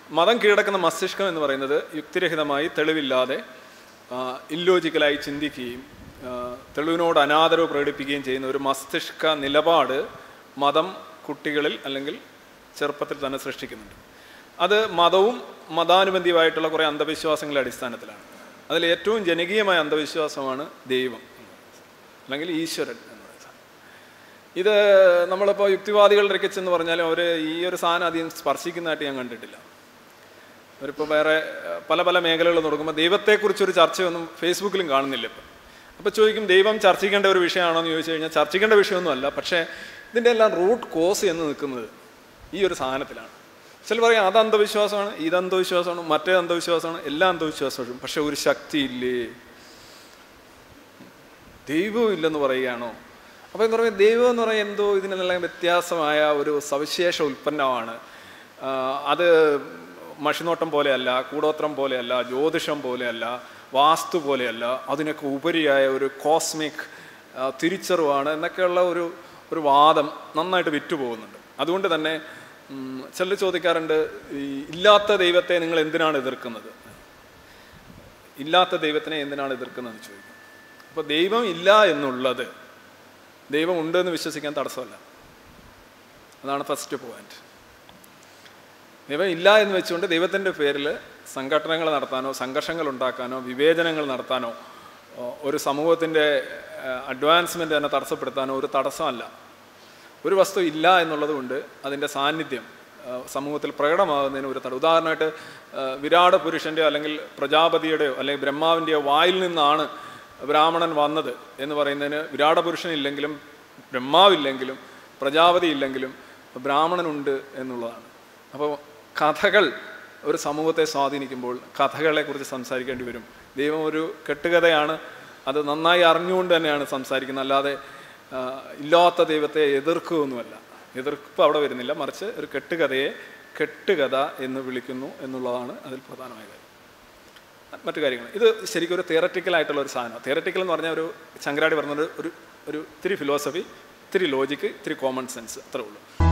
മതം കീഴടക്കുന്ന മസ്തിഷ്കം എന്ന് പറയുന്നത് യുക്തിരഹിതമായി തെളിവില്ലാതെ ഇല്ലോജിക്കലായി ചിന്തിക്കുകയും തെളിവിനോട് അനാദരവ് പ്രകടിപ്പിക്കുകയും ചെയ്യുന്ന ഒരു മസ്തിഷ്ക നിലപാട് മതം കുട്ടികളിൽ അല്ലെങ്കിൽ ചെറുപ്പത്തിൽ തന്നെ സൃഷ്ടിക്കുന്നുണ്ട്. അത് മതവും മതാനുബന്ധിയായിട്ടുള്ള കുറേ അന്ധവിശ്വാസങ്ങളുടെ അടിസ്ഥാനത്തിലാണ്. അതിൽ ഏറ്റവും ജനകീയമായ അന്ധവിശ്വാസമാണ് ദൈവം അല്ലെങ്കിൽ ഈശ്വരൻ എന്ന് പറയുന്നത്. ഇത് നമ്മളിപ്പോൾ യുക്തിവാദികളുടെ ഇടയ്ക്കെന്ന് പറഞ്ഞാലും അവർ ഈ ഒരു സാധനം അധികം സ്പർശിക്കുന്നതായിട്ട് ഞാൻ കണ്ടിട്ടില്ല. അവരിപ്പോൾ വേറെ പല പല മേഖലകൾ നോക്കുമ്പോൾ ദൈവത്തെക്കുറിച്ചൊരു ചർച്ചയൊന്നും ഫേസ്ബുക്കിലും കാണുന്നില്ല ഇപ്പം. അപ്പോൾ ചോദിക്കും ദൈവം ചർച്ചിക്കേണ്ട ഒരു വിഷയമാണോ എന്ന് ചോദിച്ചു കഴിഞ്ഞാൽ ചർച്ചിക്കേണ്ട വിഷയമൊന്നുമല്ല. പക്ഷേ ഇതിൻ്റെ എല്ലാം റൂട്ട് കോസ് എന്ന് നിൽക്കുന്നത് ഈ ഒരു സാധനത്തിലാണ്. ചില പറയാം അത് അന്ധവിശ്വാസമാണ്, ഇത് അന്ധവിശ്വാസമാണ്, മറ്റേ അന്ധവിശ്വാസമാണ്, എല്ലാ അന്ധവിശ്വാസവും. പക്ഷെ ഒരു ശക്തിയില്ലേ, ദൈവവും ഇല്ലെന്ന് പറയുകയാണോ? അപ്പോൾ എന്ന് പറയുമ്പോൾ ദൈവം എന്ന് പറയുന്നത് എന്തോ ഇതിനെല്ലാം വ്യത്യാസമായ ഒരു സവിശേഷ ഉൽപ്പന്നമാണ്. അത് മഷിനോട്ടം പോലെയല്ല, കൂടോത്രം പോലെയല്ല, ജ്യോതിഷം പോലെയല്ല, വാസ്തു പോലെയല്ല, അതിനൊക്കെ ഉപരിയായ ഒരു കോസ്മിക് തിരിച്ചറിവാണ് എന്നൊക്കെയുള്ള ഒരു വാദം നന്നായിട്ട് വിറ്റുപോകുന്നുണ്ട്. അതുകൊണ്ട് തന്നെ ചിലർ ചോദിക്കാറുണ്ട്, ഈ ഇല്ലാത്ത ദൈവത്തെ നിങ്ങൾ എന്തിനാണ് എതിർക്കുന്നത്, ഇല്ലാത്ത ദൈവത്തിനെ എന്തിനാണ് എതിർക്കുന്നതെന്ന് ചോദിക്കും. അപ്പോൾ ദൈവം ഇല്ല എന്നുള്ളത് ദൈവം ഉണ്ടെന്ന് വിശ്വസിക്കാൻ തടസ്സമല്ല. അതാണ് ഫസ്റ്റ് പോയിന്റ്. ദൈവം ഇല്ല എന്ന് വെച്ചുകൊണ്ട് ദൈവത്തിൻ്റെ പേരിൽ സംഘടനകൾ നടത്താനോ സംഘർഷങ്ങൾ ഉണ്ടാക്കാനോ വിവേചനങ്ങൾ നടത്താനോ ഒരു സമൂഹത്തിൻ്റെ അഡ്വാൻസ്മെൻ്റ് തന്നെ തടസ്സപ്പെടുത്താനോ ഒരു തടസ്സമല്ല. ഒരു വസ്തു ഇല്ല എന്നുള്ളത് കൊണ്ട് അതിൻ്റെ സാന്നിധ്യം സമൂഹത്തിൽ പ്രകടമാകുന്നതിന് ഒരു ഉദാഹരണമായിട്ട് വിരാട പുരുഷൻ്റെയോ അല്ലെങ്കിൽ പ്രജാപതിയുടെയോ അല്ലെങ്കിൽ ബ്രഹ്മാവിൻ്റെയോ വായിൽ നിന്നാണ് ബ്രാഹ്മണൻ വന്നത് എന്ന് പറയുന്നതിന് വിരാട പുരുഷനില്ലെങ്കിലും ബ്രഹ്മാവില്ലെങ്കിലും പ്രജാപതി ഇല്ലെങ്കിലും ബ്രാഹ്മണനുണ്ട് എന്നുള്ളതാണ്. അപ്പോൾ കഥകൾ ഒരു സമൂഹത്തെ സ്വാധീനിക്കുമ്പോൾ കഥകളെക്കുറിച്ച് സംസാരിക്കേണ്ടി വരും. ദൈവം ഒരു കെട്ടുകഥയാണ്, അത് നന്നായി അറിഞ്ഞുകൊണ്ട് തന്നെയാണ് സംസാരിക്കുന്നത്, അല്ലാതെ ഇല്ലാത്ത ദൈവത്തെ എതിർക്കുകയൊന്നുമല്ല. എതിർപ്പ് അവിടെ വരുന്നില്ല, മറിച്ച് ഒരു കെട്ടുകഥയെ കെട്ടുകഥ എന്ന് വിളിക്കുന്നു എന്നുള്ളതാണ് അതിൽ പ്രധാനമായ കാര്യം. മറ്റു കാര്യങ്ങൾ ഇത് ശരിക്കും ഒരു തിയററ്റിക്കലായിട്ടുള്ള ഒരു സാധനം. തിയററ്റിക്കൽ എന്ന് പറഞ്ഞാൽ ഒരു ശങ്കരാടി പറഞ്ഞൊരു ഇത്തിരി ഫിലോസഫി, ഇത്തിരി ലോജിക്ക്, ഇത്തിരി കോമൺ സെൻസ്, അത്രേ ഉള്ളൂ.